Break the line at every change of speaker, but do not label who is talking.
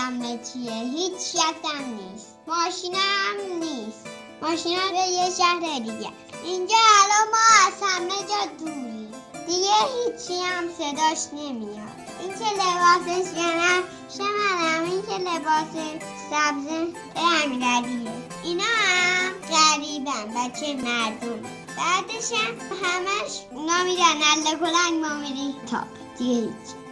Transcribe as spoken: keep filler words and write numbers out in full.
همه چیه، هیچ هم نیست. ماشینا هم نیست. ماشینا به یه شهر دیگه. اینجا الان ما از همه جا دوری. دیگه هیچی هم صداش نمیاد. این که لباسش گرم شمنم، این که لباس سبز امیر علیه. اینا هم غریبن، بچه مردم. بعدش هم همش اونا میرن اله کلنگ، ما میریم تاپ. دیگه هیچ.